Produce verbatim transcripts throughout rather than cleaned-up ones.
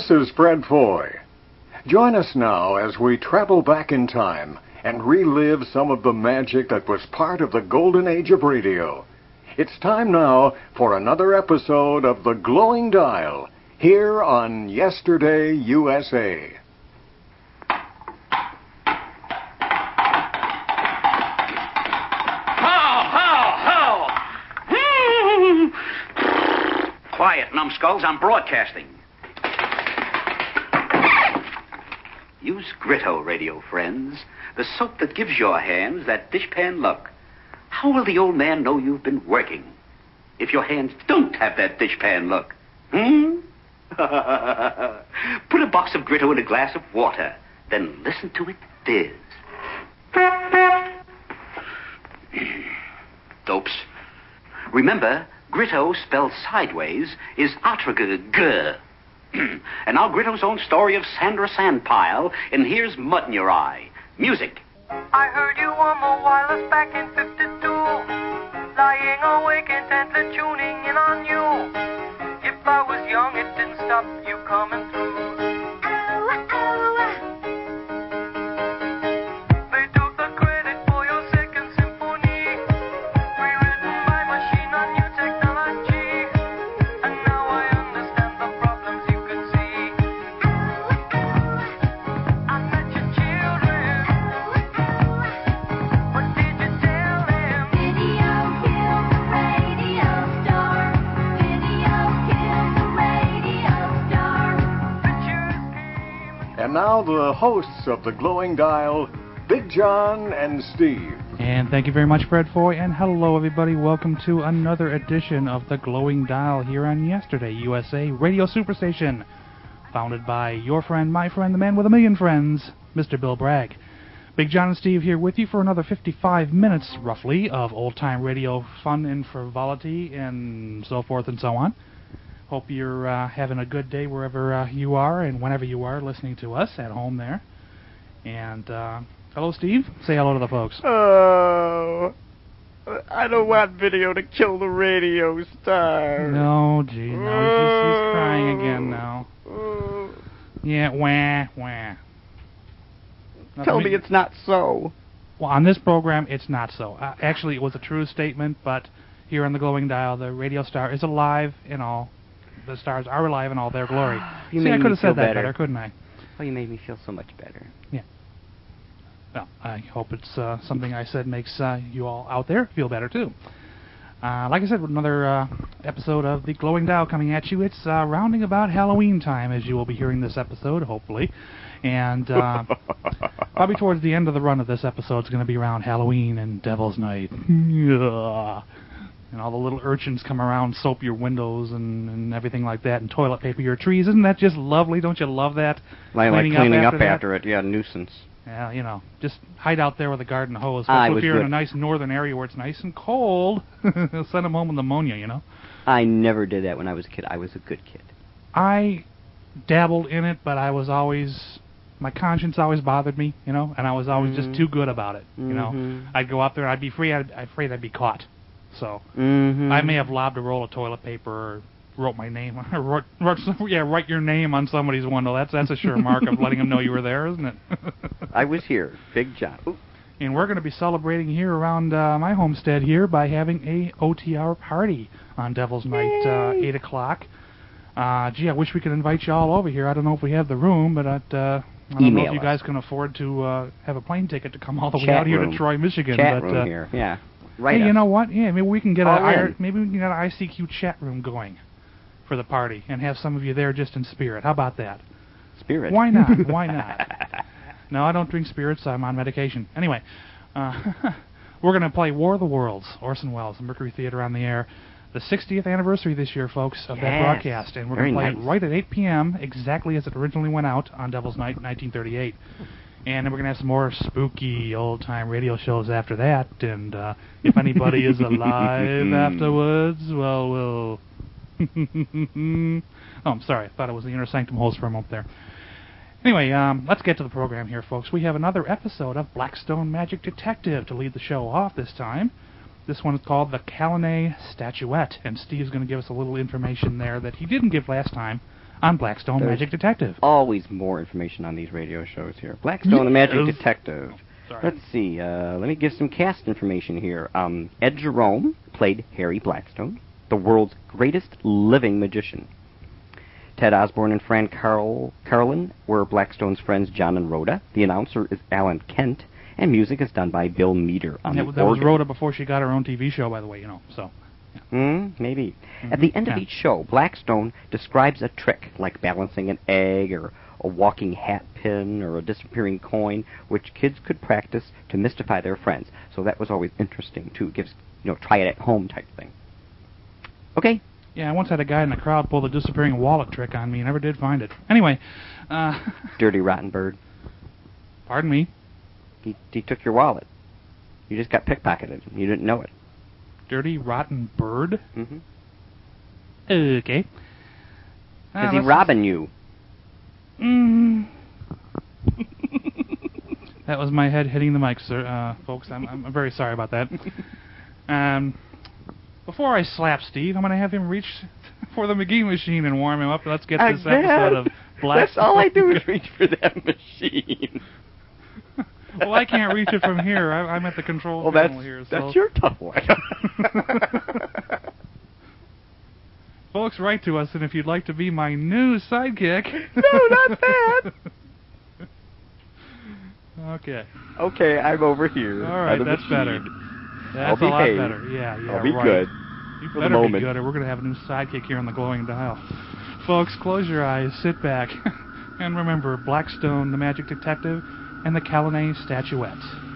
This is Fred Foy. Join us now as we travel back in time and relive some of the magic that was part of the golden age of radio. It's time now for another episode of The Glowing Dial, here on Yesterday U S A. Quiet, numbskulls, I'm broadcasting. Use Gritto, radio friends, the soap that gives your hands that dishpan look. How will the old man know you've been working if your hands don't have that dishpan look? Hmm? Put a box of Gritto in a glass of water, then listen to it fizz. Dopes. Remember, Gritto, spelled sideways, is atragg. And now Gritto's own story of Sandra Sandpile, and here's Mud in Your Eye. Music. I heard you on the wireless back in fifty-two, lying awake intently tuning in on you. If I was young, it didn't stop you coming through. They took the credit for your second symphony, rewritten by machine on new technology, and now I understand the problems you could see. I met your children, what did you tell them? Video killed the radio star. Video killed the radio star. Pictures came. And now the hosts of The Glowing Dial, Big John and Steve. And thank you very much, Fred Foy, and hello, everybody. Welcome to another edition of The Glowing Dial here on Yesterday U S A Radio Superstation, founded by your friend, my friend, the man with a million friends, Mister Bill Bragg. Big John and Steve here with you for another fifty-five minutes, roughly, of old-time radio fun and frivolity and so forth and so on. Hope you're uh, having a good day wherever uh, you are and whenever you are listening to us at home there. And, uh, hello, Steve. Say hello to the folks. Oh, I don't want video to kill the radio star. No, gee, no, he's, he's crying again now. Yeah, wah, wah. Now, Tell I mean, me it's not so. Well, on this program, it's not so. Uh, actually, it was a true statement, but here on the Glowing Dial, the radio star is alive in all. The stars are alive in all their glory. You See, made I me could have feel said that better. better, couldn't I? Oh, you made me feel so much better. Well, I hope it's uh, something I said makes uh, you all out there feel better, too. Uh, like I said, with another uh, episode of The Glowing Dial coming at you. It's uh, rounding about Halloween time, as you will be hearing this episode, hopefully. And uh, probably towards the end of the run of this episode, it's going to be around Halloween and Devil's Night. And all the little urchins come around, soap your windows and, and everything like that, and toilet paper your trees. Isn't that just lovely? Don't you love that? Like, like Cleaning cleaning up up after after, that? it, yeah, nuisance. Yeah, you know, just hide out there with a garden hose. I Especially was if you're in good. a nice northern area where it's nice and cold. Send them home with pneumonia, you know. I never did that when I was a kid. I was a good kid. I dabbled in it, but I was always, my conscience always bothered me, you know, and I was always Mm-hmm. just too good about it, you know. Mhm. I'd go out there and I'd be free, I'd, I'd afraid I'd be caught. So Mm-hmm. I may have lobbed a roll of toilet paper or wrote my name, wrote, wrote, yeah, write your name on somebody's window. That's that's a sure mark of letting them know you were there, isn't it? I was here. Big John. Ooh. And we're going to be celebrating here around uh, my homestead here by having a O T R party on Devil's Night, uh, eight o'clock. Uh, gee, I wish we could invite you all over here. I don't know if we have the room, but I'd, uh, I don't Email know if you us. guys can afford to uh, have a plane ticket to come all the way Chat out here room. to Troy, Michigan. Chat but, room uh, here. Yeah. Right. Hey, you know what? Yeah, maybe we can get a All I- in. maybe we can get an I C Q chat room going for the party and have some of you there just in spirit. How about that? Spirit. Why not? Why not? No, I don't drink spirits. I'm on medication. Anyway, uh, we're going to play War of the Worlds, Orson Welles, Mercury Theater on the Air. The sixtieth anniversary this year, folks, of that Yes. broadcast. And we're going Very to play nice. it right at eight p.m., exactly as it originally went out on Devil's Night in nineteen thirty-eight. And then we're going to have some more spooky old-time radio shows after that. And uh, if anybody is alive afterwards, well, we'll... oh, I'm sorry. I thought it was the Inner Sanctum host for a moment there. Anyway, um, let's get to the program here, folks. We have another episode of Blackstone Magic Detective to lead the show off this time. This one is called The Calanay Statuette, and Steve's going to give us a little information there that he didn't give last time on Blackstone There's Magic Detective. Always more information on these radio shows here. Blackstone the Magic Yes. Detective. Sorry. Let's see. Uh, let me give some cast information here. Um, Ed Jerome played Harry Blackstone, the world's greatest living magician. Ted Osborne and Fran Carl- Carlin were Blackstone's friends John and Rhoda. The announcer is Alan Kent, and music is done by Bill Meader on That, the that was organ. Rhoda before she got her own T V show, by the way, you know, so... Hmm, maybe. Mhm. At the end of Yeah. each show, Blackstone describes a trick, like balancing an egg or a walking hat pin or a disappearing coin, which kids could practice to mystify their friends. So that was always interesting, too. It gives, you know, try it at home type thing. Okay. Yeah, I once had a guy in the crowd pull the disappearing wallet trick on me and never did find it. Anyway, uh... Dirty rotten bird. Pardon me? He, he took your wallet. You just got pickpocketed. You didn't know it. Dirty rotten bird? Mm-hmm. Okay. Is Uh, he let's- robbing you? Mm. That was my head hitting the mic, sir, uh, folks. I'm, I'm very sorry about that. Um, before I slap Steve, I'm going to have him reach for the McGee machine and warm him up. Let's get this Again? episode of Black. That's all I do is reach for that machine. Well, I can't reach it from here. I, I'm at the control Well, panel that's, here. So. that's your tough one. Folks, write to us, and if you'd like to be my new sidekick... No, not that! Okay. Okay, I'm over here. All right, by the that's machine. better. That's I'll a lot behave. better. Yeah, yeah, I'll be right. good. You for the better be moment. good, or we're going to have a new sidekick here on the Glowing Dial. Folks, close your eyes, sit back, and remember Blackstone, the Magic Detective, and the Callanan Statuette.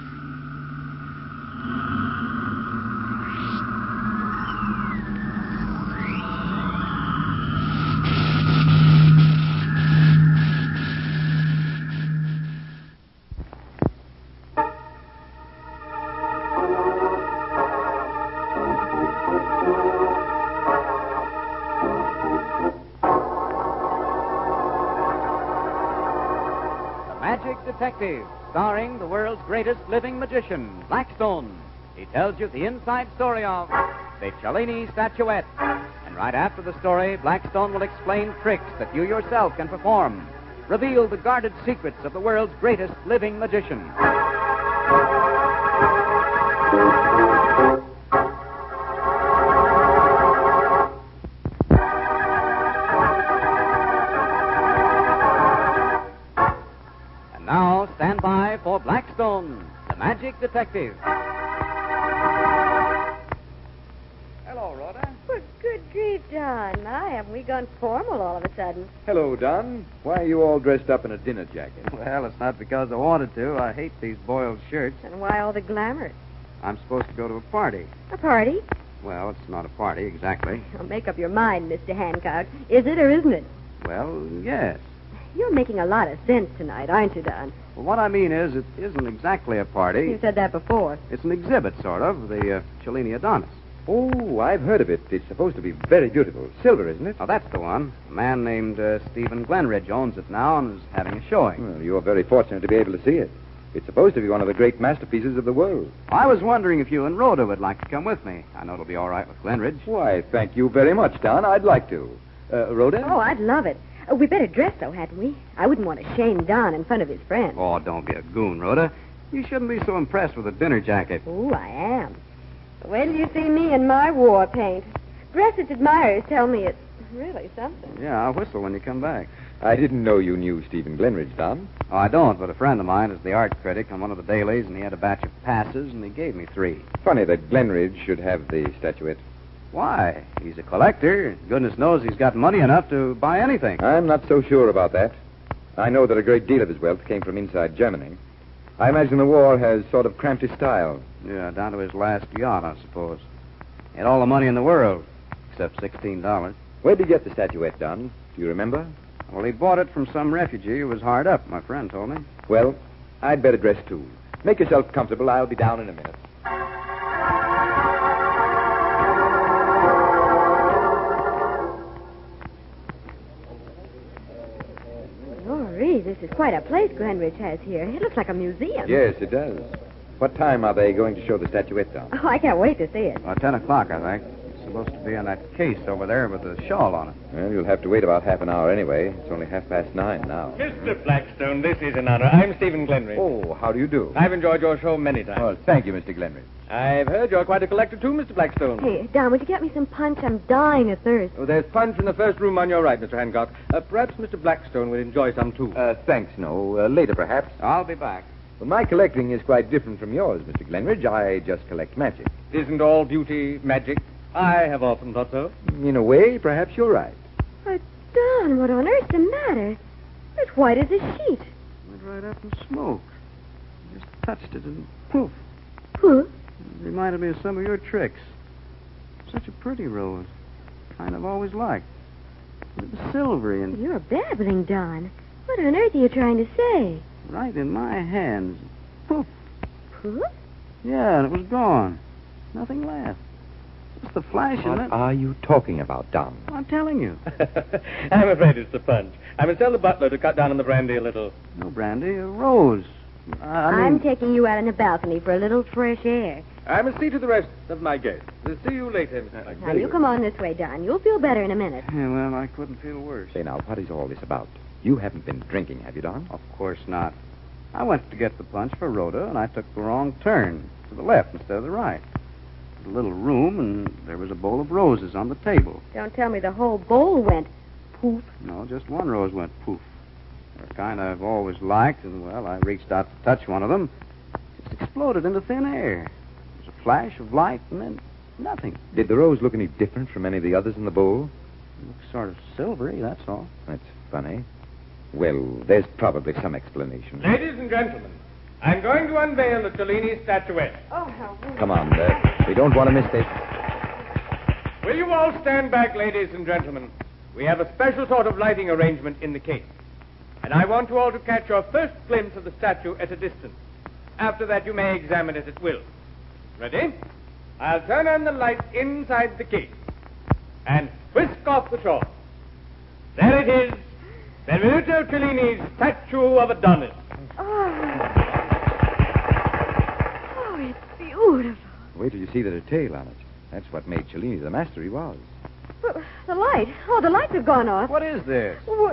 Magic Detective, starring the world's greatest living magician, Blackstone. He tells you the inside story of the Cellini statuette. And right after the story, Blackstone will explain tricks that you yourself can perform, reveal the guarded secrets of the world's greatest living magician. Now, stand by for Blackstone, the Magic Detective. Hello, Rhoda. Well, good grief, John. My, haven't we gone formal all of a sudden? Hello, Don. Why are you all dressed up in a dinner jacket? Well, it's not because I wanted to. I hate these boiled shirts. And why all the glamour? I'm supposed to go to a party. A party? Well, it's not a party exactly. Well, make up your mind, Mister Hancock. Is it or isn't it? Well, yes. You're making a lot of sense tonight, aren't you, Don? Well, what I mean is, it isn't exactly a party. You said that before. It's an exhibit, sort of, the uh, Cellini Adonis. Oh, I've heard of it. It's supposed to be very beautiful. Silver, isn't it? Oh, that's the one. A man named uh, Stephen Glenridge owns it now and is having a showing. Well, you're very fortunate to be able to see it. It's supposed to be one of the great masterpieces of the world. I was wondering if you and Rhoda would like to come with me. I know it'll be all right with Glenridge. Why, thank you very much, Don. I'd like to. Uh, Rhoda? Oh, I'd love it. Uh, we better dress, though, hadn't we? I wouldn't want to shame Don in front of his friends. Oh, don't be a goon, Rhoda. You shouldn't be so impressed with a dinner jacket. Oh, I am. When do you see me in my war paint? Breathitt admirers tell me it's really something. Yeah, I'll whistle when you come back. I didn't know you knew Stephen Glenridge, Don. Oh, I don't, but a friend of mine is the art critic on one of the dailies, and he had a batch of passes, and he gave me three. Funny that Glenridge should have the statuette. Why? He's a collector. Goodness knows he's got money enough to buy anything. I'm not so sure about that. I know that a great deal of his wealth came from inside Germany. I imagine the war has sort of cramped his style. Yeah, down to his last yacht, I suppose. He had all the money in the world, except sixteen dollars. Where'd he get the statuette, Don? Do you remember? Well, he bought it from some refugee who was hard up, my friend told me. Well, I'd better dress, too. Make yourself comfortable. I'll be down in a minute. Glory, this is quite a place Glenridge has here. It looks like a museum. Yes, it does. What time are they going to show the statuette, Don? Oh, I can't wait to see it. About ten o'clock, I think. See supposed to be on that case over there with the shawl on it. Well, you'll have to wait about half an hour anyway. It's only half past nine now. Mister Blackstone, this is an honor. I'm Stephen Glenridge. Oh, how do you do? I've enjoyed your show many times. Well, thank you, Mister Glenridge. I've heard you're quite a collector, too, Mister Blackstone. Hey, Don, would you get me some punch? I'm dying of thirst. Oh, there's punch in the first room on your right, Mister Hancock. Uh, perhaps Mister Blackstone would enjoy some, too. Uh, thanks, no. Uh, later, perhaps. I'll be back. Well, my collecting is quite different from yours, Mister Glenridge. I just collect magic. Isn't all beauty magic? I have often thought so. In a way, perhaps you're right. But, Don, what on earth's the matter? It's white as a sheet. Went right up in smoke. Just touched it and poof. Poof? It reminded me of some of your tricks. Such a pretty rose. Kind of always liked. It was silvery and You're babbling, Don. What on earth are you trying to say? right in my hands. Poof. Poof? Yeah, and it was gone. Nothing left. Just the flash What in it. are you talking about, Don? I'm telling you. I'm afraid it's the punch. I must tell the butler to cut down on the brandy a little. No brandy, a rose. I, I mean... I'm taking you out on the balcony for a little fresh air. I must see to the rest of my guests. We'll see you later, Mister Now, Blackstone. you come on this way, Don. You'll feel better in a minute. Yeah, well, I couldn't feel worse. Say now, what is all this about? You haven't been drinking, have you, Don? Of course not. I went to get the punch for Rhoda, and I took the wrong turn. To the left instead of the right. A little room, and there was a bowl of roses on the table. Don't tell me the whole bowl went poof. No, just one rose went poof. They're kind I've always liked, and, well, I reached out to touch one of them. It just exploded into thin air. There was a flash of light, and then nothing. Did the rose look any different from any of the others in the bowl? It looked sort of silvery, that's all. That's funny. Well, there's probably some explanation. Ladies and gentlemen, I'm going to unveil the Cellini statuette. Oh, how weird. Come on, uh, we don't want to miss this. Will you all stand back, ladies and gentlemen? We have a special sort of lighting arrangement in the case. And I want you all to catch your first glimpse of the statue at a distance. After that, you may examine it at will. Ready? I'll turn on the lights inside the case and whisk off the shawl. There it is, Benvenuto Cellini's statue of Adonis. Oh. Oh, it's beautiful. Wait till you see the detail on it. That's what made Cellini the master he was. But the light. Oh, the lights have gone off. What is this? What?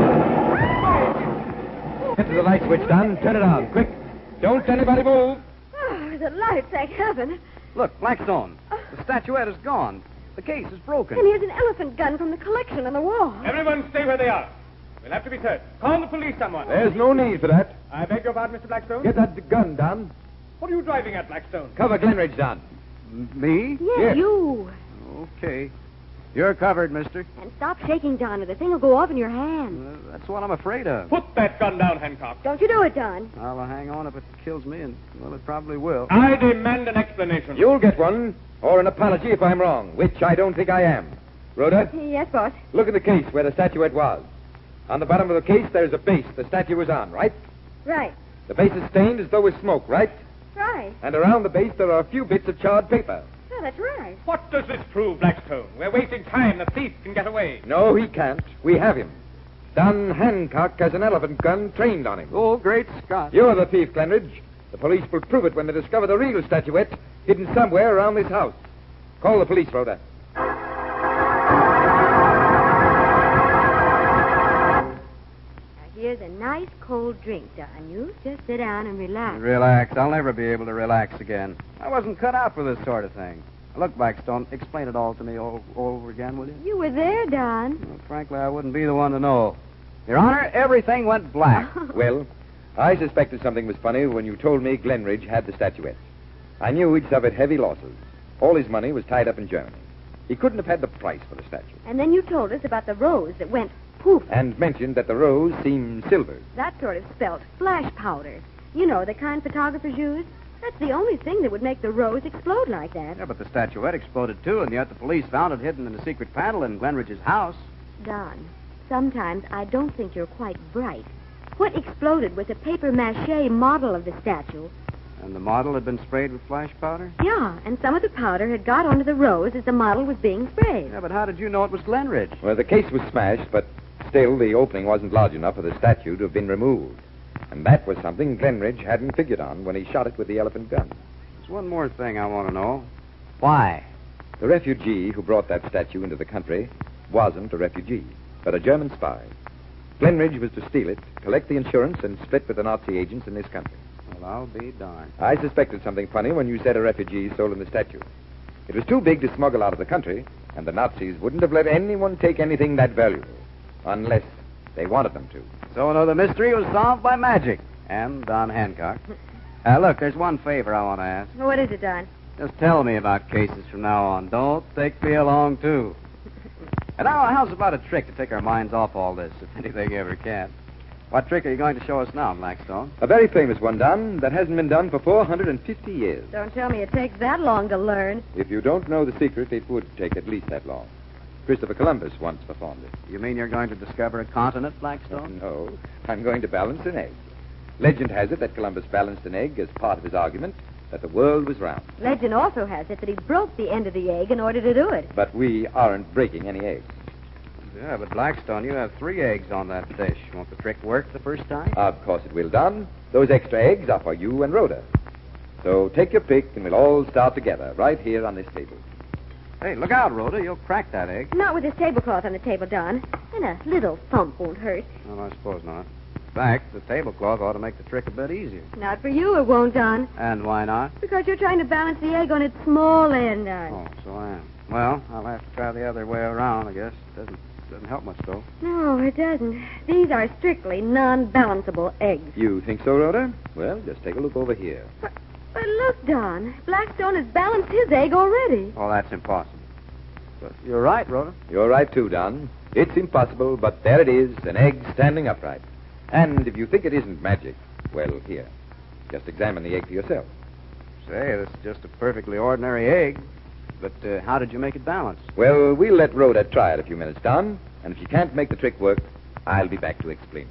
Get to the light switch, Don. Turn it on, quick. Don't anybody move. Oh, the light, thank heaven. Look, Blackstone. The statuette is gone. The case is broken. And here's an elephant gun from the collection on the wall. Everyone stay where they are. We'll have to be searched. Call the police, someone. There's no need for that. I beg your pardon, Mister Blackstone. Get that gun, Don. What are you driving at, Blackstone? Cover Glenridge, Don. M- Me? Yeah, Yes. you. Okay. You're covered, mister. And stop shaking, Don, or the thing will go off in your hand. Uh, that's what I'm afraid of. Put that gun down, Hancock. Don't you do it, Don. I'll hang on if it kills me, and, well, it probably will. I demand an explanation. You'll get one, or an apology if I'm wrong, which I don't think I am. Rhoda, Yes, boss. look at the case where the statuette was. On the bottom of the case, there's a base the statue was on, right? Right. The base is stained as though with smoke, right? Right. And around the base, there are a few bits of charred paper. Oh, that's right. What does this prove, Blackstone? We're wasting time. The thief can get away. No, he can't. We have him. Don Hancock has an elephant gun trained on him. Oh, great Scott. You're the thief, Glenridge. The police will prove it when they discover the real statuette hidden somewhere around this house. Call the police, Rhoda. Here's a nice cold drink, Don. You just sit down and relax. Relax. I'll never be able to relax again. I wasn't cut out for this sort of thing. Look, Blackstone, explain it all to me all, all over again, will you? You were there, Don. Well, frankly, I wouldn't be the one to know. Your Honor, everything went black. Well, I suspected something was funny when you told me Glenridge had the statuette. I knew he'd suffered heavy losses. All his money was tied up in Germany. He couldn't have had the price for the statue. And then you told us about the rose that went poof. And mentioned that the rose seemed silver. That sort of spelt flash powder. You know, the kind photographers use. That's the only thing that would make the rose explode like that. Yeah, but the statuette exploded, too, and yet the police found it hidden in a secret panel in Glenridge's house. Don, sometimes I don't think you're quite bright. What exploded was a paper mache model of the statue. And the model had been sprayed with flash powder? Yeah, and some of the powder had got onto the rose as the model was being sprayed. Yeah, but how did you know it was Glenridge? Well, the case was smashed, but still the opening wasn't large enough for the statue to have been removed. And that was something Glenridge hadn't figured on when he shot it with the elephant gun. There's one more thing I want to know. Why? The refugee who brought that statue into the country wasn't a refugee, but a German spy. Glenridge was to steal it, collect the insurance, and split with the Nazi agents in this country. Well, I'll be darned. I suspected something funny when you said a refugee stolen the statue. It was too big to smuggle out of the country, and the Nazis wouldn't have let anyone take anything that valuable, unless they wanted them to. So another mystery was solved by magic. And Don Hancock. Uh, look, there's one favor I want to ask. What is it, Don? Just tell me about cases from now on. Don't take me along, too. And now, how's about a trick to take our minds off all this, if anything ever can? What trick are you going to show us now, Blackstone? A very famous one, Don, that hasn't been done for four hundred fifty years. Don't tell me it takes that long to learn. If you don't know the secret, it would take at least that long. Christopher Columbus once performed it. You mean you're going to discover a continent, Blackstone? No, I'm going to balance an egg. Legend has it that Columbus balanced an egg as part of his argument that the world was round. Legend also has it that he broke the end of the egg in order to do it. But we aren't breaking any eggs. Yeah, but Blackstone, you have three eggs on that dish. Won't the trick work the first time? Of course it will, Don. Those extra eggs are for you and Rhoda. So take your pick and we'll all start together right here on this table. Hey, look out, Rhoda. You'll crack that egg. Not with this tablecloth on the table, Don. And a little thump won't hurt. Well, I suppose not. In fact, the tablecloth ought to make the trick a bit easier. Not for you, it won't, Don. And why not? Because you're trying to balance the egg on its small end, Don. Oh, so I am. Well, I'll have to try the other way around, I guess. Doesn't doesn't help much, though. No, it doesn't. These are strictly non-balanceable eggs. You think so, Rhoda? Well, just take a look over here. But, but look, Don. Blackstone has balanced his egg already. Oh, that's impossible. But you're right, Rhoda. You're right, too, Don. It's impossible, but there it is, an egg standing upright. And if you think it isn't magic, well, here. Just examine the egg for yourself. Say, this is just a perfectly ordinary egg. But uh, how did you make it balance? Well, we'll let Rhoda try it a few minutes, Don. And if she can't make the trick work, I'll be back to explain.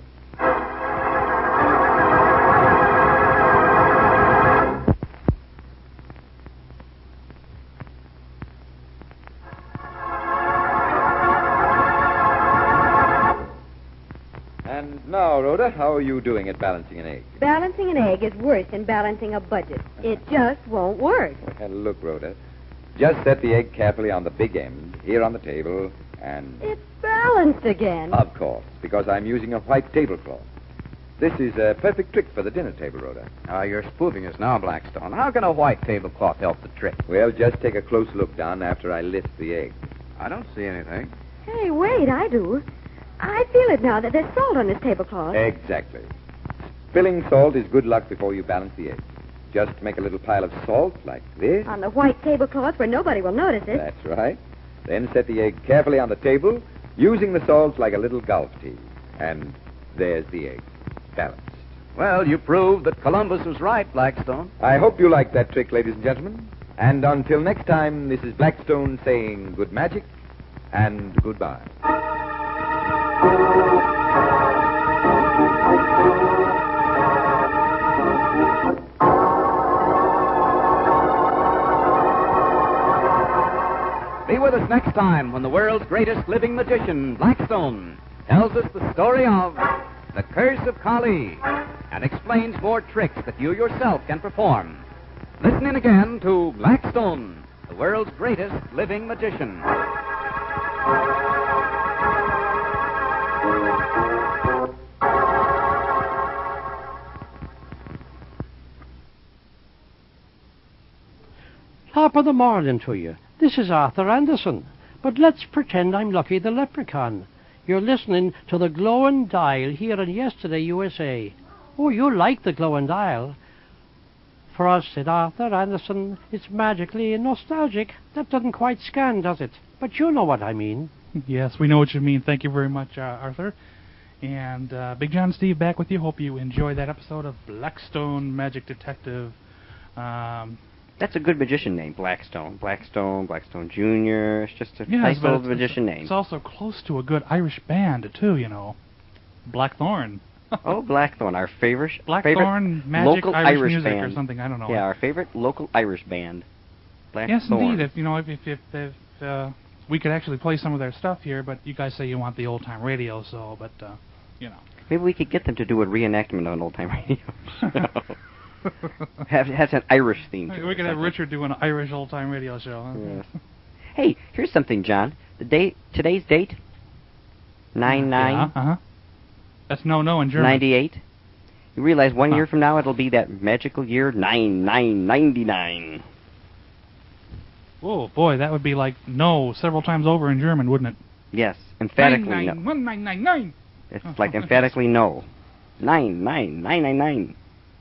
And now, Rhoda, how are you doing at balancing an egg? Balancing an egg is worse than balancing a budget. It just won't work. Well, look, Rhoda. Just set the egg carefully on the big end, here on the table, and... It's balanced again. Of course, because I'm using a white tablecloth. This is a perfect trick for the dinner table, Rhoda. Ah, uh, you're spoofing us now, Blackstone. How can a white tablecloth help the trick? Well, just take a close look, Don, after I lift the egg. I don't see anything. Hey, wait, I do. I feel it now that there's salt on this tablecloth. Exactly. Spilling salt is good luck before you balance the egg. Just make a little pile of salt like this. On the white tablecloth where nobody will notice it. That's right. Then set the egg carefully on the table, using the salt like a little golf tee. And there's the egg, balanced. Well, you proved that Columbus was right, Blackstone. I hope you liked that trick, ladies and gentlemen. And until next time, this is Blackstone saying good magic and goodbye. Be with us next time when the world's greatest living magician, Blackstone, tells us the story of the Curse of Kali and explains more tricks that you yourself can perform. Listen in again to Blackstone, the world's greatest living magician. Top of the morning to you. This is Arthur Anderson. But let's pretend I'm Lucky the Leprechaun. You're listening to the Glowing Dial here on Yesterday U S A. Oh, you like the Glowing Dial. For us, said Arthur Anderson, it's magically nostalgic. That doesn't quite scan, does it? But you know what I mean. Yes, we know what you mean. Thank you very much, uh, Arthur. And uh, Big John Steve back with you. Hope you enjoy that episode of Blackstone Magic Detective. Um... That's a good magician name, Blackstone. Blackstone, Blackstone Junior It's just a yes, nice little it's, magician it's, name. It's also close to a good Irish band, too, you know. Blackthorn. Oh, Blackthorn, our favorite, Blackthorn favorite Magic local Irish, Irish music band. or something, I don't know. Yeah, our favorite local Irish band, Blackthorn. Yes, indeed. If, you know, if, if, if, if uh, we could actually play some of their stuff here, but you guys say you want the old-time radio, so, but, uh, you know. Maybe we could get them to do a reenactment on old-time radio. So. have, has an Irish theme to We it could have Richard do an Irish old-time radio show. Huh? Yes. Hey, here's something, John. The date, today's date, nine nine. Yeah, uh-huh. That's no-no in German. ninety-eight. You realize one Huh. year from now it'll be that magical year nine nine ninety-nine. Oh, boy, that would be like no several times over in German, wouldn't it? Yes, emphatically nine, no. nine, one, nine, nine, nine. It's Oh, like oh, emphatically no. Nine, nine, nine, nine, nine.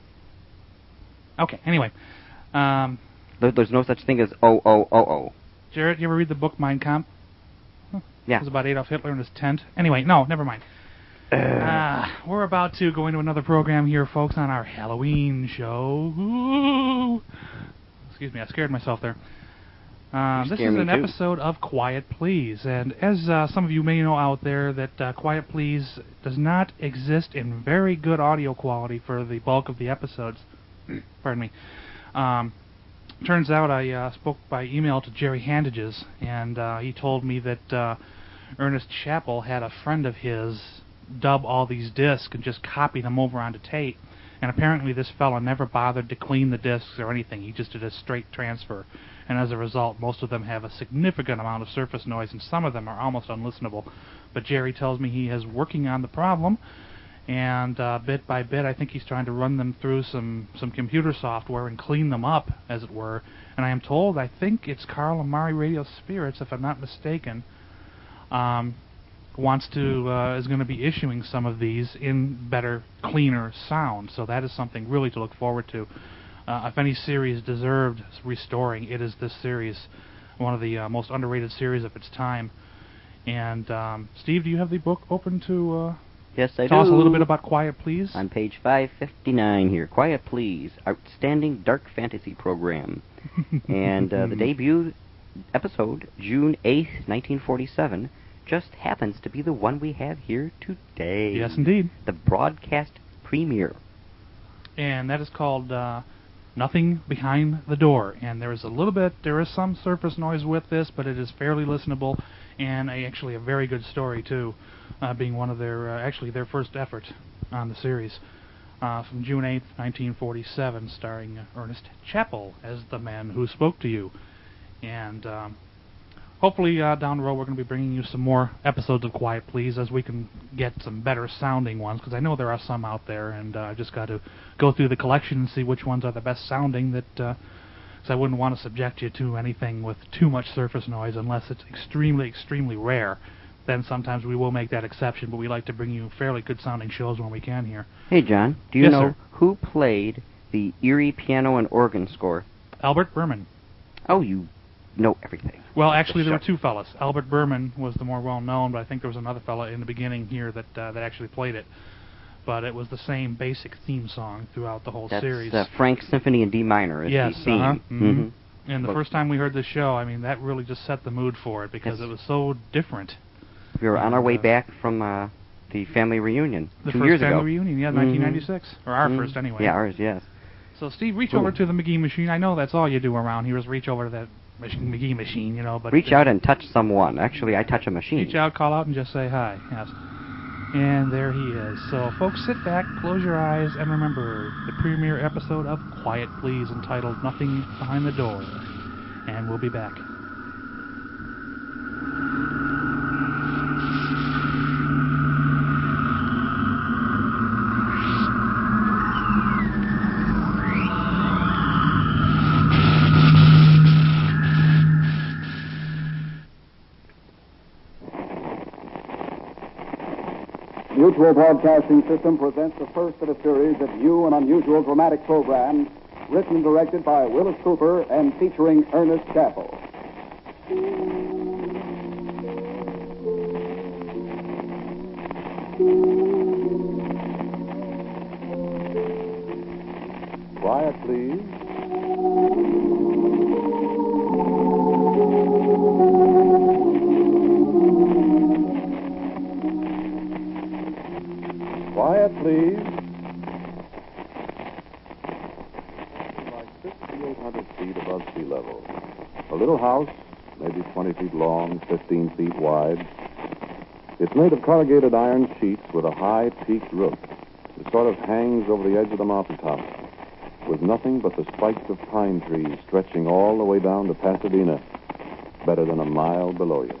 Okay, anyway. Um, There, there's no such thing as oh, oh, oh, oh. Jared, you ever read the book Mein Kampf? Yeah. It was about Adolf Hitler and his tent. Anyway, no, never mind. Uh, we're about to go into another program here, folks, on our Halloween show. Ooh. Excuse me, I scared myself there. Uh, this is an too. episode of Quiet Please, and as uh, some of you may know out there, that uh, Quiet Please does not exist in very good audio quality for the bulk of the episodes. Pardon me. Um, turns out I uh, spoke by email to Jerry Handages, and uh, he told me that uh, Ernest Chappell had a friend of his dub all these discs and just copy them over onto tape. And apparently this fella never bothered to clean the discs or anything. He just did a straight transfer. And as a result, most of them have a significant amount of surface noise, and some of them are almost unlistenable. But Jerry tells me he is working on the problem, and uh, bit by bit I think he's trying to run them through some, some computer software and clean them up, as it were. And I am told, I think it's Carl Amari Radio Spirits, if I'm not mistaken, um, wants to uh, is going to be issuing some of these in better, cleaner sound. So that is something really to look forward to. Uh, if any series deserved restoring, it is this series, one of the uh, most underrated series of its time. And um, Steve, do you have the book open to uh, yes, I tell do. us a little bit about Quiet Please? On page five fifty-nine here, Quiet Please, outstanding dark fantasy program. And uh, the debut episode, June eighth, nineteen forty-seven, just happens to be the one we have here today. Yes, indeed. The broadcast premiere. And that is called uh, Nothing Behind the Door. And there is a little bit, there is some surface noise with this, but it is fairly listenable, and a, actually a very good story, too, uh, being one of their, uh, actually their first effort on the series. Uh, from June eighth, nineteen forty-seven, starring uh, Ernest Chappell as the man who spoke to you. And um, hopefully uh, down the road we're going to be bringing you some more episodes of Quiet Please as we can get some better sounding ones, because I know there are some out there, and uh, I've just got to go through the collection and see which ones are the best sounding, that because uh, I wouldn't want to subject you to anything with too much surface noise unless it's extremely, extremely rare. Then sometimes we will make that exception, but we like to bring you fairly good sounding shows when we can here. Hey, John, do you Yes, know sir. who played the eerie piano and organ score? Albert Berman. Oh, you know everything. Well, actually, there were Shut- two fellas. Albert Berman was the more well-known, but I think there was another fella in the beginning here that uh, that actually played it. But it was the same basic theme song throughout the whole That's series. uh, Frank Symphony in D minor is yes, the theme. uh-huh. Mm-hmm. Mm-hmm. And the Look. first time we heard this show, I mean, that really just set the mood for it because Yes. it was so different. We were on And, our way uh, back from uh, the family reunion The two first years family ago. reunion, yeah, Mhm. nineteen ninety-six. Or our Mhm. first, anyway. Yeah, ours, yes. So, Steve, reach Ooh. over to the McGee machine. I know that's all you do around here is reach over to that machine, McGee machine, you know. But Reach uh, out and touch someone. Actually, I touch a machine. Reach out, call out, and just say hi. Yes. And there he is. So, folks, sit back, close your eyes, and remember the premiere episode of Quiet Please, entitled Nothing Behind the Door. And we'll be back. Mutual Broadcasting System presents the first of a series of new and unusual dramatic programs written and directed by Willis Cooper and featuring Ernest Chappell. Quiet, please. Quiet, please. Like sixty-eight hundred feet above sea level. A little house, maybe twenty feet long, fifteen feet wide. It's made of corrugated iron sheets with a high peaked roof. It sort of hangs over the edge of the mountaintop, with nothing but the spikes of pine trees stretching all the way down to Pasadena. better than a mile below you.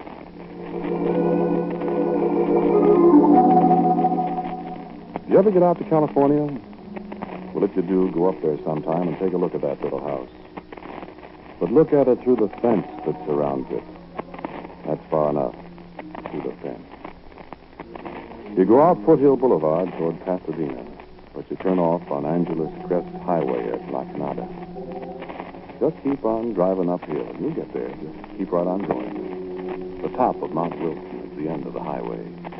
Did you ever get out to California? Well, if you do, go up there sometime and take a look at that little house. But look at it through the fence that surrounds it. That's far enough, through the fence. You go out Foothill Boulevard toward Pasadena, but you turn off on Angeles Crest Highway at La Canada. Just keep on driving uphill, and you'll get there. Just keep right on going. The top of Mount Wilson is the end of the highway.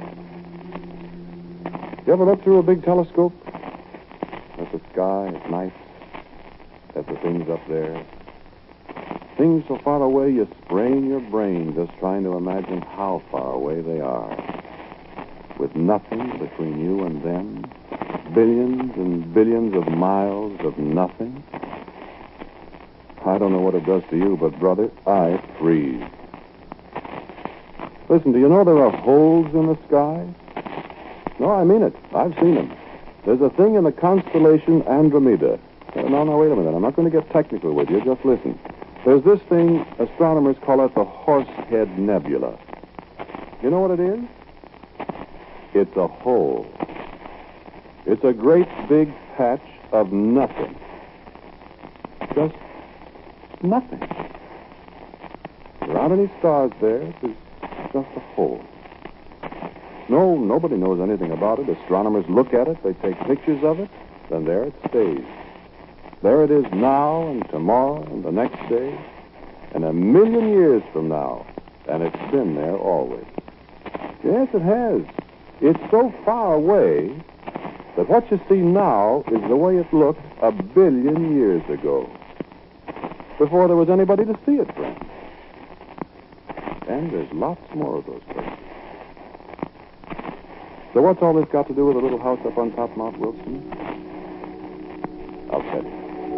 You ever look through a big telescope? At the sky at night? At the things up there? Things so far away you sprain your brain just trying to imagine how far away they are. With nothing between you and them. Billions and billions of miles of nothing. I don't know what it does to you, but, brother, I freeze. Listen, do you know there are holes in the sky? No, I mean it. I've seen them. There's a thing in the constellation Andromeda. Uh, no, no, wait a minute. I'm not going to get technical with you. Just listen. There's this thing, astronomers call it the Horsehead Nebula. You know what it is? It's a hole. It's a great big patch of nothing. Just nothing. There aren't any stars there. There's just a hole. No, nobody knows anything about it. Astronomers look at it, they take pictures of it, then there it stays. There it is now and tomorrow and the next day and a million years from now, and it's been there always. Yes, it has. It's so far away that what you see now is the way it looked a billion years ago, before there was anybody to see it, friend. And there's lots more of those places. So what's all this got to do with a little house up on top of Mount Wilson? I'll tell you.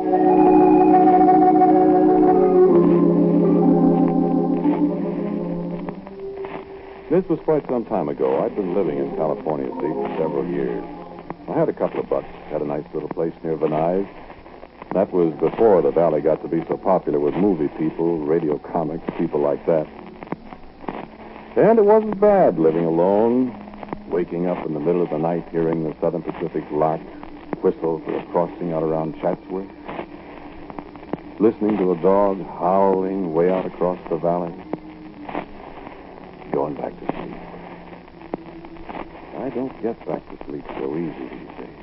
This was quite some time ago. I'd been living in California, see, for several years. I had a couple of bucks. Had a nice little place near Venice. That was before the valley got to be so popular with movie people, radio comics, people like that. And it wasn't bad living alone, waking up in the middle of the night hearing the Southern Pacific lark whistle for a crossing out around Chatsworth, listening to a dog howling way out across the valley, going back to sleep. I don't get back to sleep so easy these days.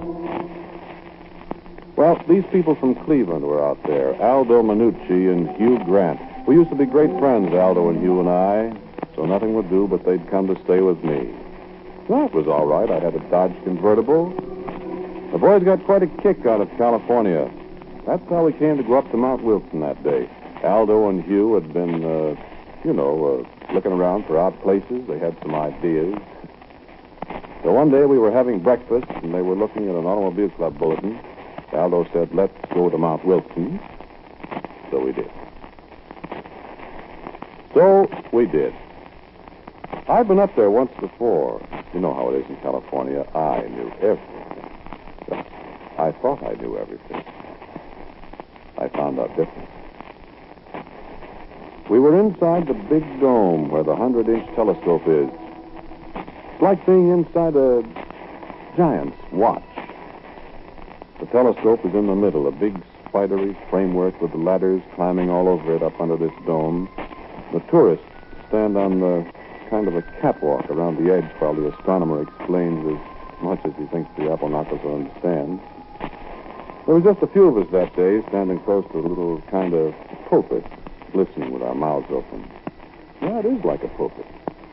Well, these people from Cleveland were out there, Aldo Minucci and Hugh Grant. We used to be great friends, Aldo and Hugh and I, so nothing would do but they'd come to stay with me. Well, it was all right. I had a Dodge convertible. The boys got quite a kick out of California. That's how we came to go up to Mount Wilson that day. Aldo and Hugh had been, uh, you know, uh, looking around for odd places. They had some ideas. So one day we were having breakfast, and they were looking at an automobile club bulletin. Aldo said, let's go to Mount Wilson. So we did. So we did. I've been up there once before. You know how it is in California. I knew everything. Well, I thought I knew everything. I found out different. We were inside the big dome where the hundred-inch telescope is. It's like being inside a giant's watch. The telescope is in the middle, a big spidery framework with the ladders climbing all over it up under this dome. The tourists stand on the kind of a catwalk around the edge while the astronomer explains as much as he thinks the apple knockers will understand. There was just a few of us that day standing close to a little kind of pulpit, listening with our mouths open. Yeah, it is like a pulpit.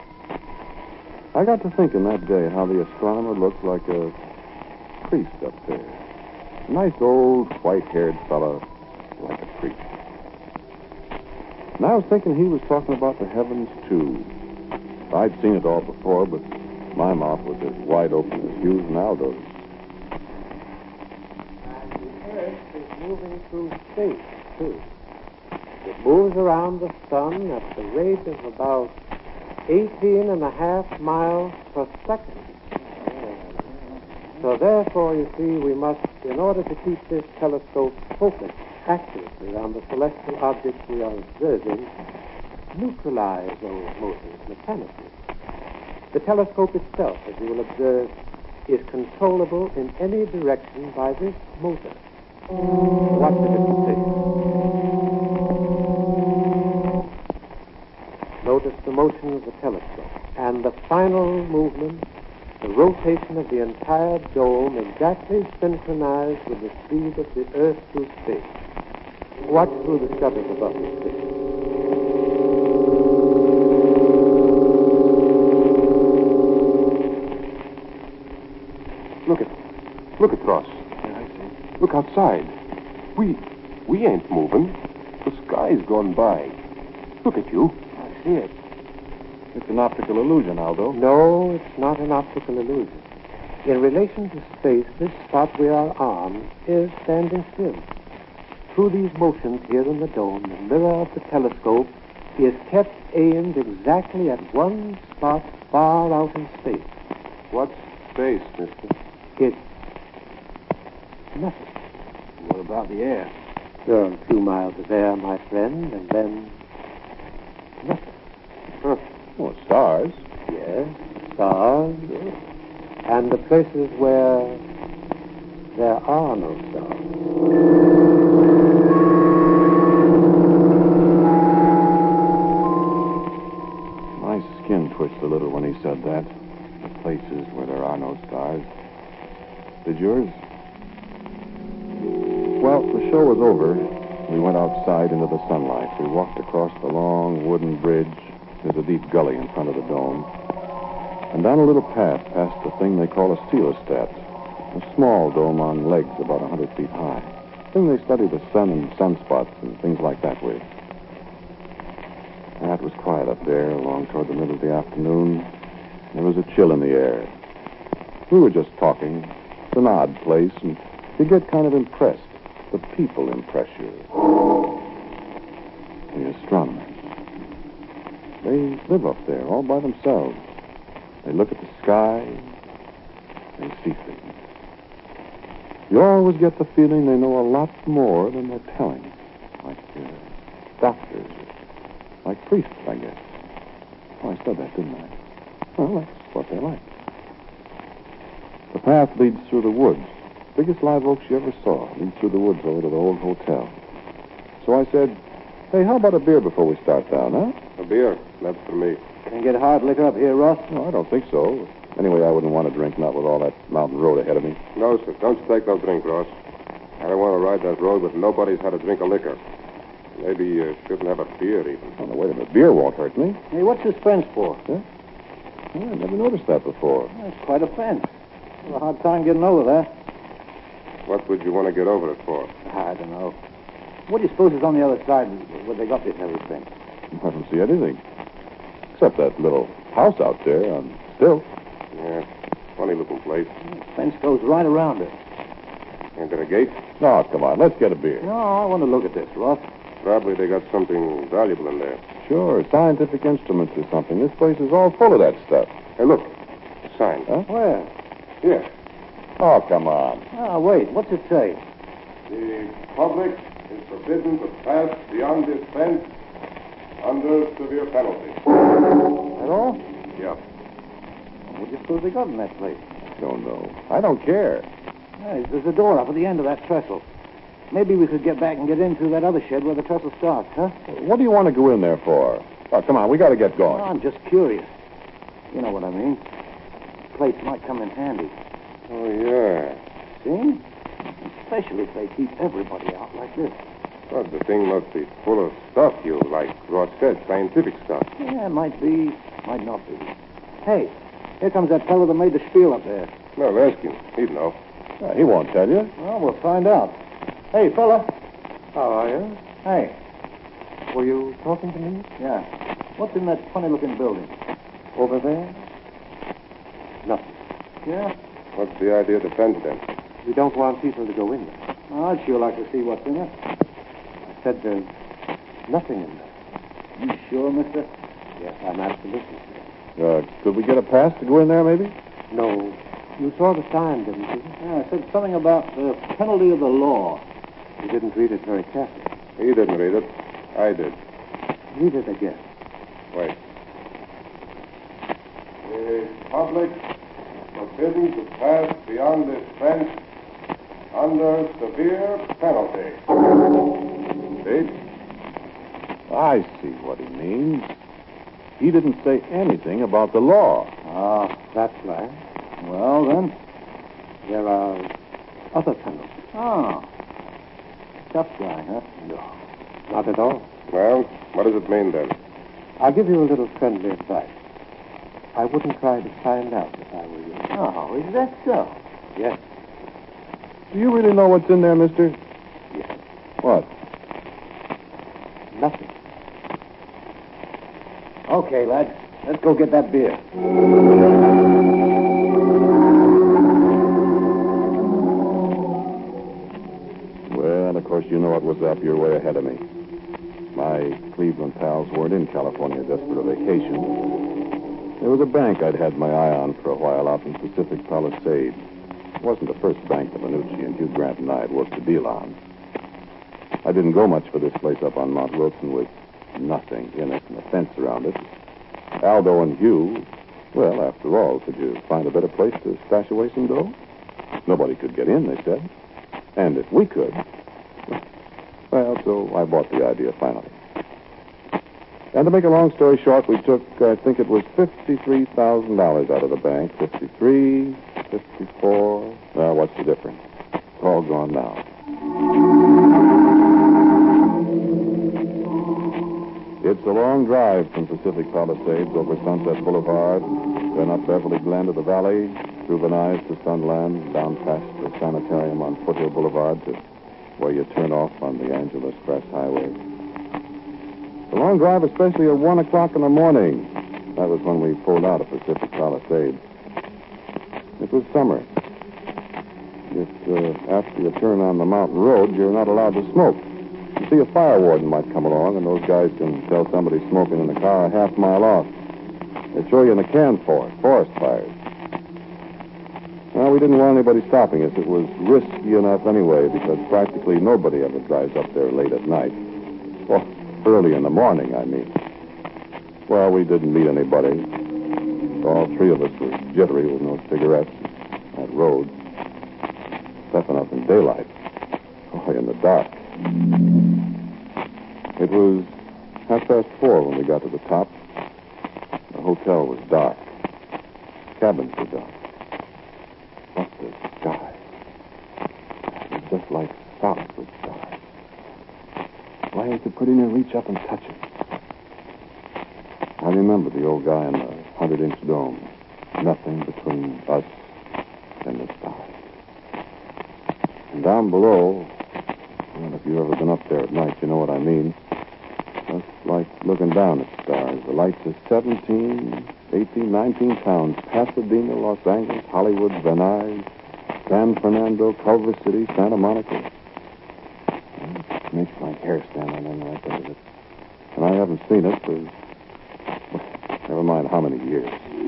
I got to thinking that day how the astronomer looked like a priest up there. A nice old white-haired fellow, like a priest. And I was thinking he was talking about the heavens, too. I'd seen it all before, but my mouth was as wide open as Hugh's and Aldo's. And the Earth is moving through space, too. It moves around the sun at the rate of about eighteen and a half miles per second. So therefore, you see, we must, in order to keep this telescope focused accurately on the celestial objects we are observing, neutralize those motions mechanically. The telescope itself, as you will observe, is controllable in any direction by this motor. Watch the different things. Notice the motion of the telescope and the final movement, the rotation of the entire dome exactly synchronized with the speed of the Earth through space. Watch through the shutters above the space. Look at, look at Ross. Yeah, I see. Look outside. We, we ain't moving. The sky's gone by. Look at you. I see it. It's an optical illusion, Aldo. No, it's not an optical illusion. In relation to space, this spot we are on is standing still. Through these motions here in the dome, the mirror of the telescope is kept aimed exactly at one spot far out in space. What's space, mister? It's nothing. What about the air? There are a few miles of air, my friend, and then nothing. Huh. Well, stars. Yes, stars. And the places where there are no stars. My skin twitched a little when he said that. The places where there are no stars. Did yours? Well, the show was over. We went outside into the sunlight. We walked across the long wooden bridge. There's a deep gully in front of the dome. And down a little path past the thing they call a coelostat. A small dome on legs about a hundred feet high. Thing they study the sun and sunspots and things like that with. Ah, it was quiet up there along toward the middle of the afternoon. There was a chill in the air. We were just talking. It's an odd place, and you get kind of impressed. The people impress you. The astronomers. They live up there all by themselves. They look at the sky. They see things. You always get the feeling they know a lot more than they're telling. Like uh, doctors. Like priests, I guess. Oh, I said that, didn't I? Well, that's what they're like. The path leads through the woods. Biggest live oaks you ever saw. Leads through the woods over to the old hotel. So I said, hey, how about a beer before we start down, huh? A beer? That's for me. Can you get hard liquor up here, Ross? No, I don't think so. Anyway, I wouldn't want to drink, not with all that mountain road ahead of me. No, sir. Don't you take no drink, Ross. I don't want to ride that road with nobody's had a drink of liquor. Maybe you shouldn't have a beer, even. Oh, no, wait a minute. Beer won't hurt me. Hey, what's this fence for? Huh? Oh, I never noticed that before. That's quite a fence. Have a hard time getting over that. What would you want to get over it for? I don't know. What do you suppose is on the other side where they got this heavy fence? I don't see anything. Except that little house out there on stilts. Yeah, funny-looking place. The fence goes right around it. Ain't there a gate? No, come on. Let's get a beer. No, I want to look at this, Ross. Probably they got something valuable in there. Sure, scientific instruments or something. This place is all full of that stuff. Hey, look. A sign. Huh? Where? Here. Oh, come on. Ah, wait. What's it say? The public is forbidden to pass beyond this fence under severe penalty. That all? Yeah. What do you suppose they got in that place? Don't know. I don't care. Hey, there's a door up at the end of that trestle. Maybe we could get back and get in through that other shed where the trestle starts, huh? What do you want to go in there for? Oh, come on. We got to get going. Oh, I'm just curious. You know what I mean. Place might come in handy. Oh, yeah. See? Especially if they keep everybody out like this. Well, the thing must be full of stuff, you, like Ross said, scientific stuff. Yeah, might be, might not be. Hey, here comes that fellow that made the spiel up there. Well, ask him. He'd know. Uh, he won't tell you. Well, we'll find out. Hey, fella. How are you? Hey. Were you talking to me? Yeah. What's in that funny-looking building? Over there? Nothing. Yeah? What's the idea of the fence, then? We don't want people to go in there. Oh, I'd sure like to see what's in it. I said there's nothing in there. You sure, mister? Yes, I'm absolutely sure. Uh, could we get a pass to go in there, maybe? No. You saw the sign, didn't you? Yeah, it said something about the penalty of the law. You didn't read it very carefully. He didn't read it. I did. Read it again. Wait. The public forbidden to pass beyond this fence under severe penalty. See? I see what he means. He didn't say anything about the law. Ah, that's right. Well, then. There are other penalties. Oh. Tough guy, huh? No, not at all. Well, what does it mean then? I'll give you a little friendly advice. I wouldn't try to find out if I were you. Oh, is that so? Yes. Do you really know what's in there, mister? Yes. What? Nothing. Okay, lads. Let's go get that beer. Well, of course, you know it was up your way ahead of me. My Cleveland pals weren't in California just for a vacation. There was a bank I'd had my eye on for a while out in Pacific Palisades. It wasn't the first bank that Minucci and Hugh Grant and I had worked a deal on. I didn't go much for this place up on Mount Wilson with nothing in it and a fence around it. Aldo and Hugh, well, after all, could you find a better place to stash away some dough? Nobody could get in, they said. And if we could, well, so I bought the idea finally. And to make a long story short, we took, I think it was fifty-three thousand dollars out of the bank. fifty-three, fifty-four. Well, what's the difference? It's all gone now. It's a long drive from Pacific Palisades over Sunset Boulevard, then up Beverly Glen to the valley, through Van Nuys to Sunland, down past the sanitarium on Foothill Boulevard to where you turn off on the Angeles Crest Highway. A long drive, especially at one o'clock in the morning. That was when we pulled out of Pacific Palisades. It was summer. If uh, after you turn on the mountain road, you're not allowed to smoke. You see, a fire warden might come along, and those guys can tell somebody smoking in the car a half mile off. They throw you in the can for it, forest fires. Well, we didn't want anybody stopping us. It was risky enough anyway, because practically nobody ever drives up there late at night. Well, early in the morning, I mean. Well, we didn't meet anybody. All three of us were jittery with no cigarettes. That road. Tough enough in daylight. Oh, in the dark. It was half past four when we got to the top. The hotel was dark. Cabins were dark. But the sky. It was just like solid stars. Why, you could put in your reach up and touch it. I remember the old guy in the hundred-inch dome. Nothing between us and the stars. And down below, well, if you've ever been up there at night, you know what I mean. Just like looking down at stars. The lights of seventeen, eighteen, nineteen towns. Pasadena, Los Angeles, Hollywood, Van Nuys, San Fernando, Culver City, Santa Monica. It makes my hair stand on end when I think of it. And I haven't seen it for, never mind how many years.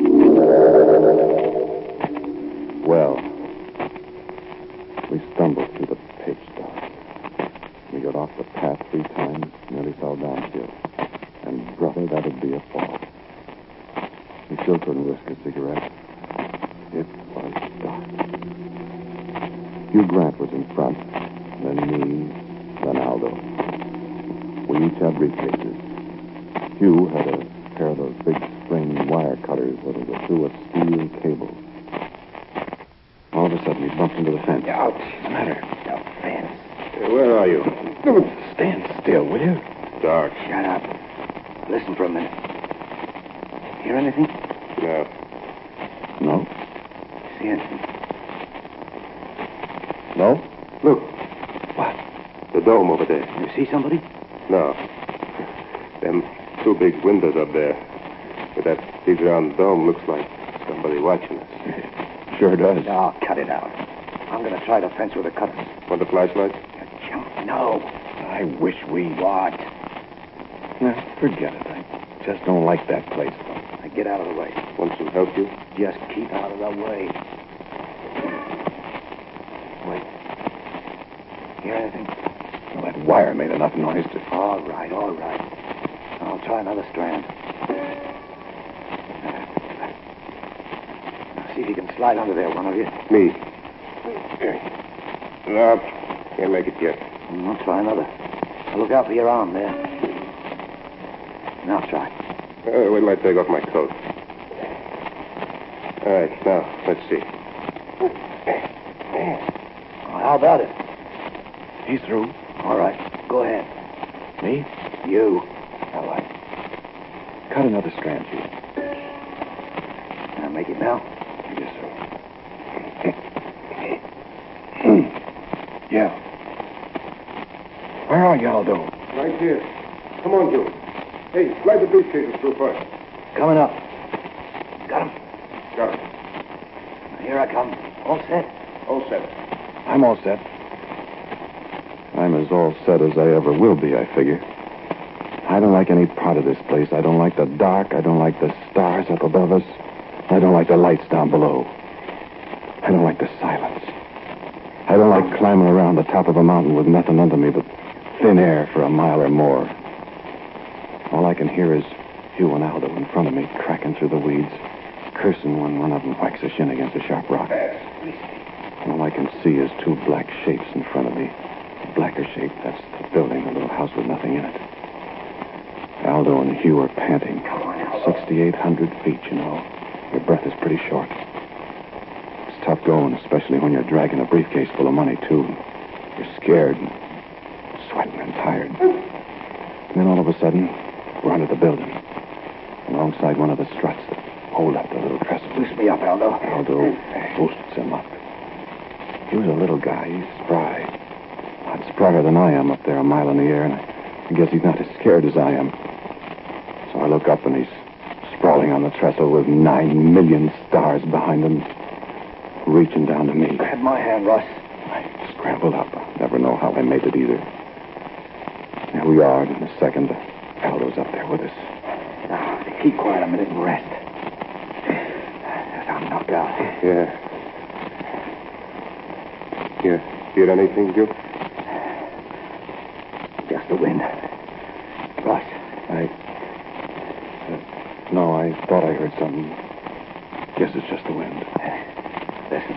Well, we stumbled through the pitch dark. We got off the path three times, nearly fell downhill. And, brother, that'd be a fall. We still couldn't risk a cigarette. It was dark. Hugh Grant was in front, then me, then Aldo. We each had briefcases. Hugh had a pair of those big spring wire cutters that'll go through a steel cable. All of a sudden, he bumped into the fence. Ouch. What's the matter? The fence. Hey, where are you? Stand still, will you? Dark. Shut up. Listen for a minute. Hear anything? No. No? See anything? No? Look. What? The dome over there. You see somebody? No. Them two big windows up there. With that big round dome looks like somebody watching us. Sure does. No, cut it out. I'm going to try the fence with a cutter. Want the flashlight? You chump. No. I wish we what? Nah, forget it. I just don't like that place. Now get out of the way. Want some help, you? Just keep out of the way. Wait. Hear anything? Well, that wire made enough noise to... All right, all right. I'll try another strand. Now, see if you can slide under there, one of you. Me. No, can't make it yet. Mm, I'll try another. Now, look out for your arm there. Now try. Uh, wait till I take off my coat. All right, now, let's see. Oh, how about it? He's through. All right, go ahead. Me? You. All right. Cut another strand, Chief. Now, make it now? Yes, sir. Yeah. Where are you, Aldo? Right here. Come on, Joe. Hey, slide the briefcases through first. Coming up. Got him. Got it. Now, here I come. All set? All set. I'm all set. I'm as all set as I ever will be, I figure. I don't like any part of this place. I don't like the dark. I don't like the stars up above us. I don't like the lights down below. I don't like the silence. I don't like climbing around the top of a mountain with nothing under me but thin air for a mile or more. All I can hear is Hugh and Aldo in front of me, cracking through the weeds, cursing when one of them whacks a shin against a sharp rock. All I can see is two black shapes in front of me. The blacker shape, that's the building, the little house with nothing in it. Aldo and Hugh are panting. sixty-eight hundred feet, you know. Your breath is pretty short. It's tough going, especially when you're dragging a briefcase full of money, too. You're scared and sweating and tired. And then all of a sudden, we're under the building, alongside one of the struts that hold up the little trestle. Loose me up, Aldo. Aldo boosted him up. He was a little guy. He's spry. Not sprier than I am up there a mile in the air, and I guess he's not as scared as I am. So I look up, and he's sprawling on the trestle with nine million stars behind him, reaching down to me. Grab my hand, Russ. I scrambled up. I never know how I made it either. Here we are, in a second. Aldo's up there with us. Now, keep quiet a minute and rest. I'm knocked out. Yeah. You hear anything, Joe? Just the wind. Russ. I... Uh, no, I thought I heard something. Guess it's just the wind. Listen.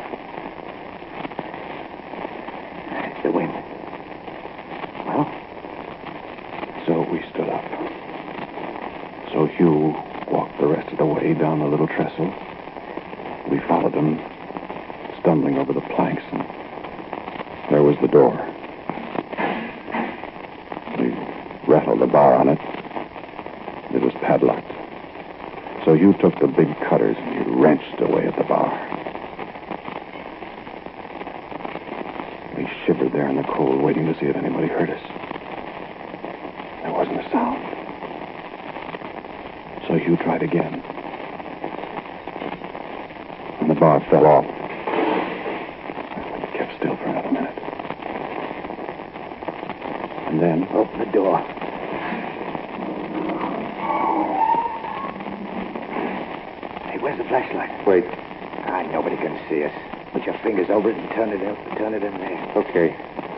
It's the wind. Well? So we stood up. So Hugh walked the rest of the way down the little trestle. We followed him, stumbling over the planks, and there was the door. We rattled the bar on it. It was padlocked. So Hugh took the big cutters and he wrenched away at the bar. We shivered there in the cold, waiting to see if anybody heard us. There wasn't a sound. So Hugh tried again. And the bar fell off. We kept still for another minute. And then... Open the door. Hey, where's the flashlight? Wait. Ah, nobody can see us. Put your fingers over it and turn it in, turn it in there. Okay.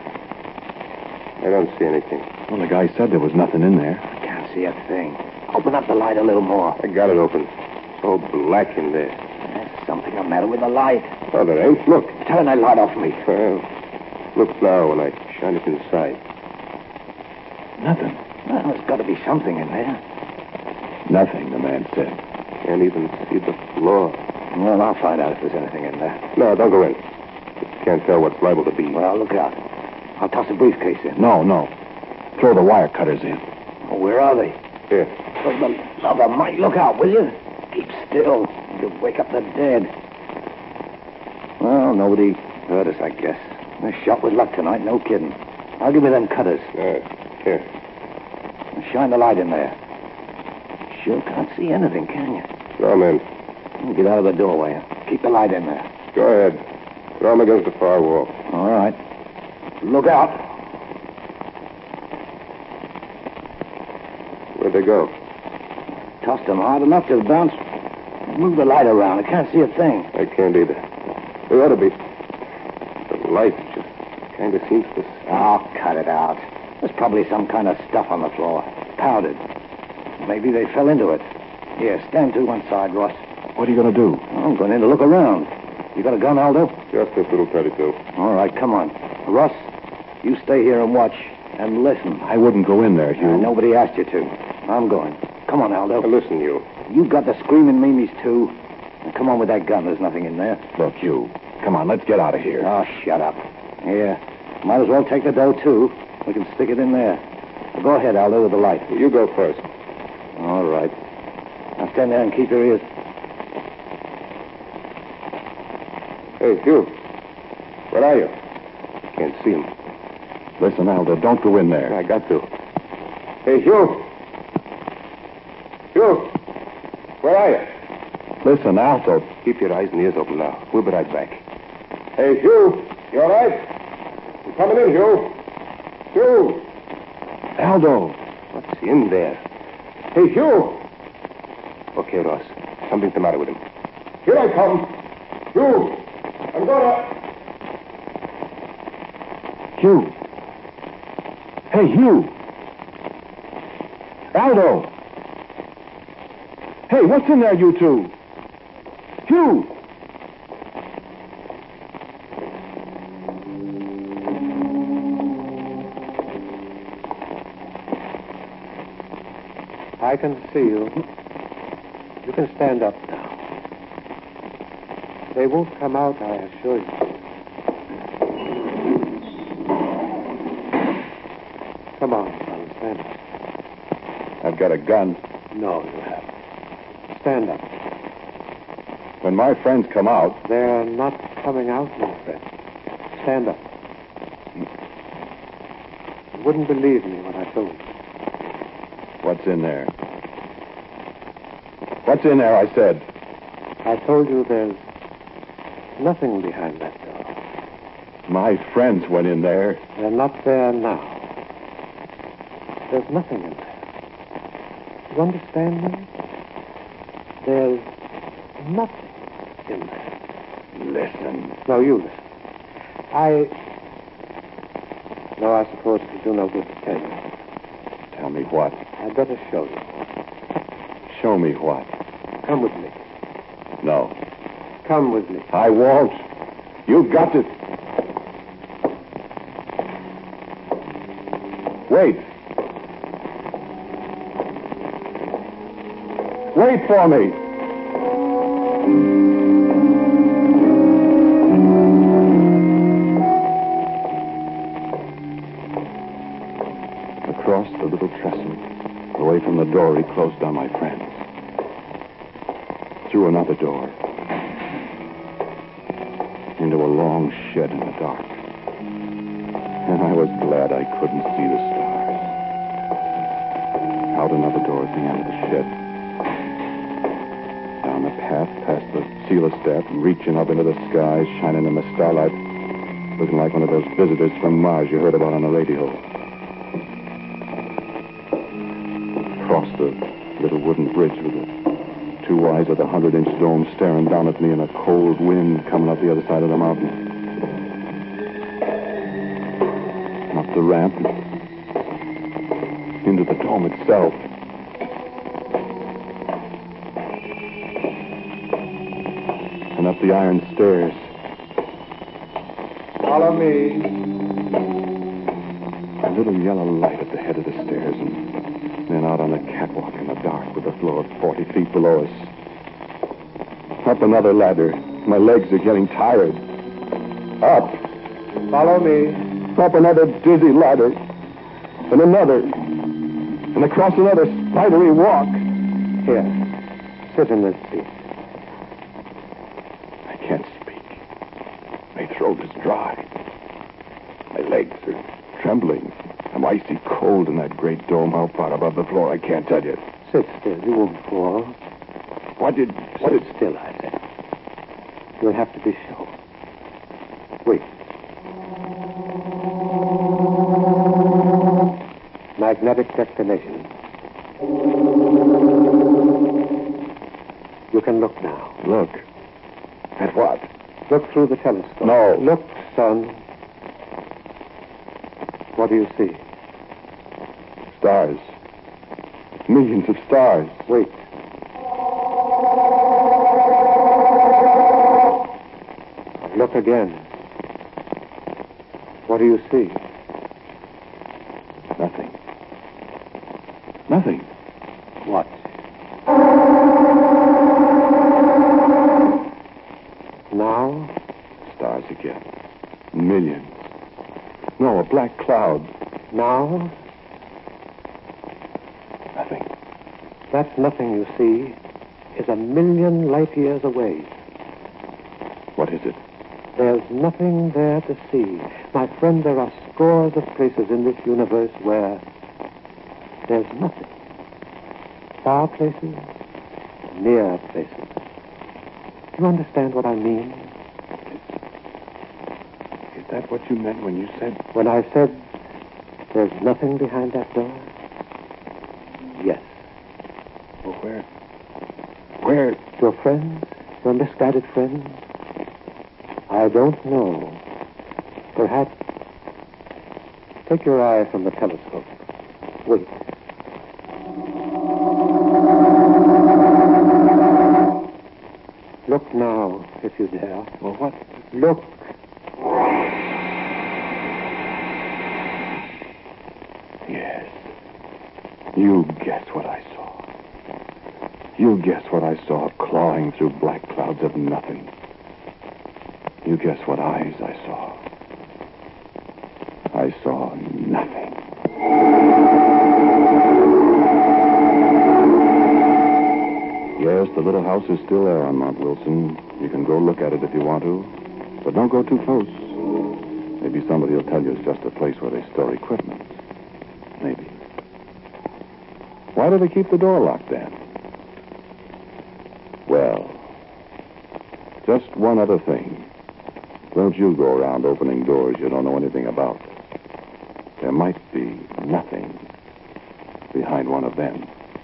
I don't see anything. Well, the guy said there was nothing in there. I can't see a thing. Open up the light a little more. I got it open. It's all black in there. There's something the matter with the light. Oh, there ain't. Look. Turn that light off me. Well, look now when I shine it inside. Nothing. Well, there's got to be something in there. Nothing, the man said. Can't even see the floor. Well, I'll find out if there's anything in there. No, don't go in. Can't tell what's liable to be. Well, look out. I'll toss a briefcase in. No, no. Throw the wire cutters in. Oh, where are they? Here. For the love of Mike, look out, will you? Keep still. You'll wake up the dead. Well, nobody heard us, I guess. We're shot with luck tonight, no kidding. I'll give you them cutters. Uh, here. Shine the light in there. Sure can't see anything, can you? Throw 'em in. Get out of the doorway. Keep the light in there. Go ahead. Throw 'em against the far wall. All right. Look out. Where'd they go? Tossed them hard enough to bounce. Move the light around. I can't see a thing. I can't either. There ought to be. The light just kind of seems to... Oh, cut it out. There's probably some kind of stuff on the floor. Powdered. Maybe they fell into it. Here, stand to one side, Ross. What are you going to do? I'm going in to look around. You got a gun, Aldo? Just this little thirty-two. All right, come on. Ross, you stay here and watch and listen. I wouldn't go in there, Hugh. Uh, nobody asked you to. I'm going. Come on, Aldo. Now listen, you. You got the screaming Mimis, too. Now, come on with that gun. There's nothing in there. Look, Hugh. Come on, let's get out of here. Oh, shut up. Here. Might as well take the dough, too. We can stick it in there. Now, go ahead, Aldo, with the light. You go first. All right. Now, stand there and keep your ears. Hey, Hugh. Where are you? Can't see him. Listen, Aldo, don't go in there. I got to. Hey, Hugh. Hugh. Where are you? Listen, Aldo. Keep your eyes and ears open now. We'll be right back. Hey, Hugh. You all right? You coming in, Hugh? Hugh. Aldo. What's in there? Hey, Hugh. Okay, Ross. Something's the matter with him. Here I come. Hugh. I'm gonna... Hugh. Hey, Hugh. Aldo. Hey, what's in there, you two? Hugh. I can see you. You can stand up now. They won't come out, I assure you. Come on, son, stand up. I've got a gun. No, you haven't. Stand up. When my friends come out... They're not coming out, my friend. Stand up. You wouldn't believe me when I told you. What's in there? What's in there, I said? I told you there's nothing behind that door. My friends went in there. They're not there now. There's nothing in there. You understand me? There's nothing in there. Listen. No, you listen. I... No, I suppose it do no good to tell you. Tell me what? I'd better show you. Show me what? Come with me. No. Come with me. I won't. You've got to... Wait. Wait for me. Across the little trestle, away from the door he closed on my friends. Through another door. Into a long shed in the dark. And I was glad I couldn't see the stars. Out another door at the end of the shed. Down the path past the ceiling step, reaching up into the sky, shining in the starlight, looking like one of those visitors from Mars you heard about on the radio. Across the little wooden bridge with the two eyes of the hundred-inch dome staring down at me in a cold wind coming up the other side of the mountain. Up the ramp, into the dome itself. And up the iron stairs. Follow me. A little yellow light at the head of the stairs, and then out on the catwalk in the dark with the floor forty feet below us. Up another ladder. My legs are getting tired. Up. Follow me. Up another dizzy ladder. And another. And across another spidery walk. Here. Sit in this seat. I can't speak. My throat is dry. My legs are trembling. I'm icy cold in that great dome. How far above the floor, I can't tell you. Sit still. You won't fall. What did... What Sit did... still, I said. You'll have to be sure. Wait. Magnetic declination. You can look now. Look. At what? Look through the telescope. No. Look, son. What do you see? Stars. Millions of stars. Wait. Look again. What do you see? Nothing. Nothing. What? Now? Stars again. Millions. No, a black cloud. Now? Nothing. That nothing you see is a million light years away. What is it? There's nothing there to see. My friend, there are scores of places in this universe where there's nothing. Far places, near places. Do you understand what I mean? Is that what you meant when you said... When I said there's nothing behind that door? Yes. Well, where... Where... Your friends? Your misguided friends? I don't know. Perhaps... Take your eye from the telescope. Wait. Look now, if you dare. Well, what? Look. Yes. You guess what I saw. You guess what I saw clawing through black clouds of nothing. You guess what eyes I saw. I saw nothing. Yes, the little house is still there on Mount Wilson. You can go look at it if you want to. But don't go too close. Maybe somebody will tell you it's just a place where they store equipment. Maybe. Why do they keep the door locked then? Well, just one other thing. Don't you go around opening doors you don't know anything about. There might be nothing behind one of them.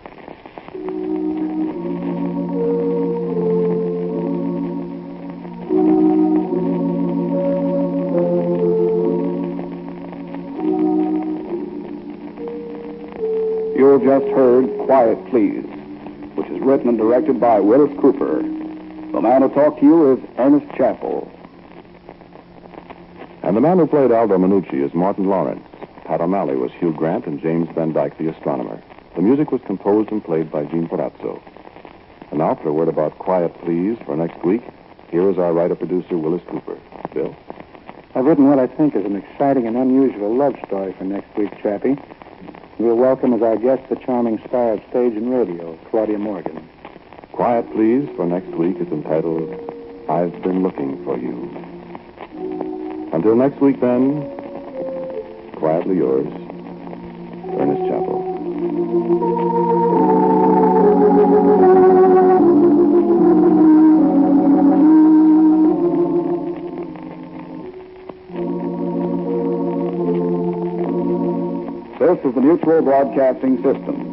You just heard Quiet Please, which is written and directed by Willis Cooper. The man who talked to you is Ernest Chappell. And the man who played Aldo Minucci is Martin Lawrence. Pat O'Malley was Hugh Grant and James Van Dyke, the astronomer. The music was composed and played by Gene Palazzo. And now for a word about Quiet Please for next week, here is our writer-producer, Willis Cooper. Bill? I've written what I think is an exciting and unusual love story for next week, Chappie. We'll welcome as our guest the charming star of stage and radio, Claudia Morgan. Quiet Please for next week is entitled, I've Been Looking for You. Until next week, then, quietly yours, Ernest Chappell. This is the Mutual Broadcasting System.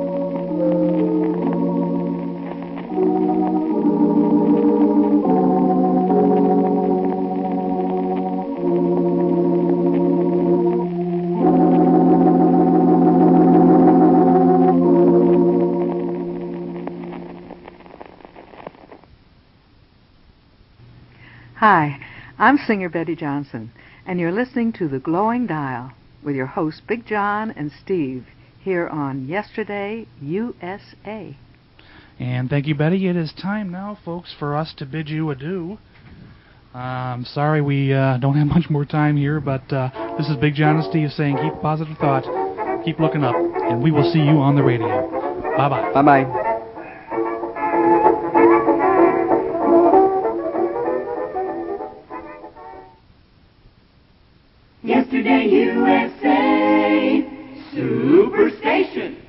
Hi, I'm singer Betty Johnson, and you're listening to The Glowing Dial with your hosts Big John and Steve here on Yesterday, U S A. And thank you, Betty. It is time now, folks, for us to bid you adieu. I'm sorry we uh, don't have much more time here, but uh, this is Big John and Steve saying keep positive thought, keep looking up, and we will see you on the radio. Bye-bye. Bye-bye. Yesterday, U S A Superstation.